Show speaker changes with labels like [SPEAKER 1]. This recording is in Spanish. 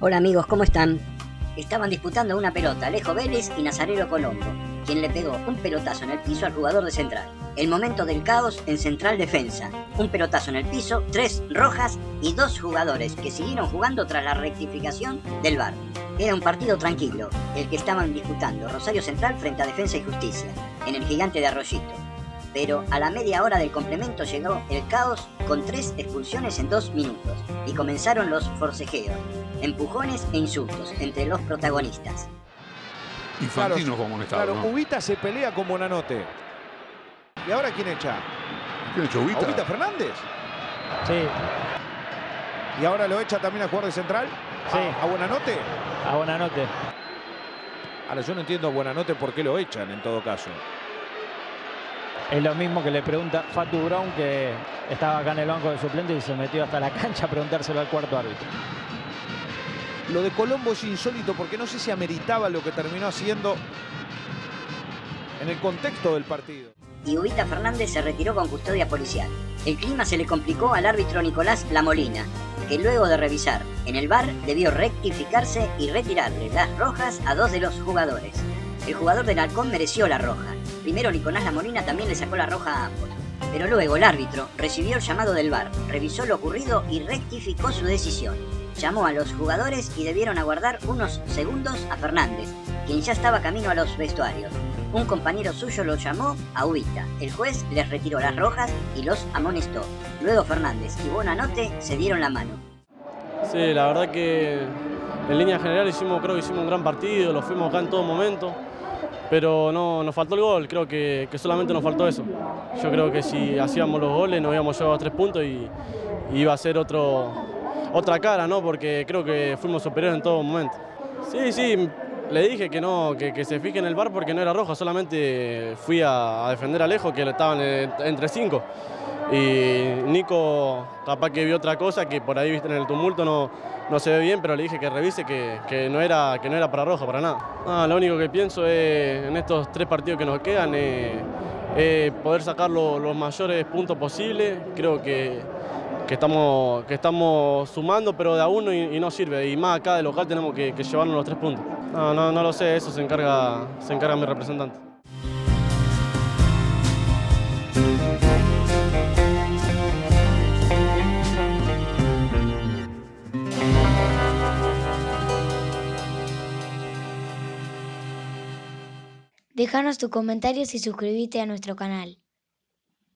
[SPEAKER 1] Hola amigos, ¿cómo están? Estaban disputando una pelota Alejo Vélez y Nazareno Colombo, quien le pegó un pelotazo en el piso al jugador de Central. El momento del caos en Central Defensa. Un pelotazo en el piso, 3 rojas y 2 jugadores que siguieron jugando tras la rectificación del VAR. Era un partido tranquilo, el que estaban disputando Rosario Central frente a Defensa y Justicia, en el Gigante de Arroyito. Pero a la media hora del complemento llegó el caos con 3 expulsiones en 2 minutos y comenzaron los forcejeos, empujones e insultos entre los protagonistas.
[SPEAKER 2] Infantino como estaba.
[SPEAKER 3] Claro,
[SPEAKER 2] ¿no?
[SPEAKER 3] Ubita se pelea con Buonanotte. ¿Y ahora quién echa?
[SPEAKER 2] ¿Quién echó Ubita?
[SPEAKER 3] ¿A Ubita Fernández?
[SPEAKER 4] Sí,
[SPEAKER 3] ¿Y ahora lo echa también a jugador de Central?
[SPEAKER 4] Sí.
[SPEAKER 3] ¿A Buonanotte?
[SPEAKER 4] a Buonanotte.
[SPEAKER 3] Ahora yo no entiendo a Buonanotte por qué lo echan en todo caso.
[SPEAKER 4] Es lo mismo que le pregunta Fatu Brown, que estaba acá en el banco de suplente y se metió hasta la cancha a preguntárselo al cuarto árbitro.
[SPEAKER 3] Lo de Colombo es insólito porque no sé si ameritaba lo que terminó haciendo en el contexto del partido.
[SPEAKER 1] Y Ubita Fernández se retiró con custodia policial. El clima se le complicó al árbitro Nicolás Lamolina, que luego de revisar en el VAR debió rectificarse y retirarle las rojas a 2 de los jugadores. El jugador del Halcón mereció la roja. Primero Nicolás Lamolina también le sacó la roja a ambos. Pero luego el árbitro recibió el llamado del VAR, revisó lo ocurrido y rectificó su decisión. Llamó a los jugadores y debieron aguardar unos segundos a Fernández, quien ya estaba camino a los vestuarios. Un compañero suyo lo llamó a Ubita. El juez les retiró las rojas y los amonestó. Luego Fernández y Buonanotte se dieron la mano.
[SPEAKER 5] Sí, la verdad que en línea general creo que hicimos un gran partido, lo fuimos acá en todo momento, pero no, nos faltó el gol, creo que solamente nos faltó eso. Yo creo que si hacíamos los goles nos íbamos llevado a 3 puntos y iba a ser otra cara, ¿no? Porque creo que fuimos superiores en todo momento. Sí, le dije que no, que se fije en el VAR porque no era roja, solamente fui a defender a Alejo, que estaban entre 5. Y Nico capaz que vio otra cosa, que por ahí viste en el tumulto no se ve bien, pero le dije que revise que no era para roja, para nada. Lo único que pienso es en estos 3 partidos que nos quedan poder sacar los mayores puntos posibles. Creo que estamos sumando, pero de a uno y no sirve. Y más acá de local tenemos que llevarnos los 3 puntos. No lo sé, eso se encarga mi representante.
[SPEAKER 6] Déjanos tus comentarios y suscríbete a nuestro canal.